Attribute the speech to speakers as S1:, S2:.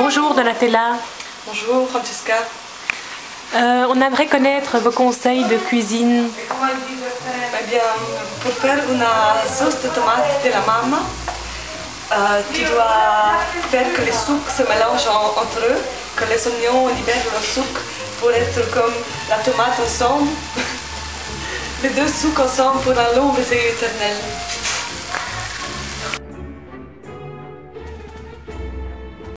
S1: Bonjour Donatella.
S2: Bonjour Francesca.
S1: On aimerait connaître vos conseils de cuisine.
S2: Eh bien, pour faire une sauce de tomate de la maman, tu dois faire que les sucres se mélangent entre eux, que les oignons libèrent le sucre pour être comme la tomate ensemble. Les deux sucres ensemble pour un long baiser éternel.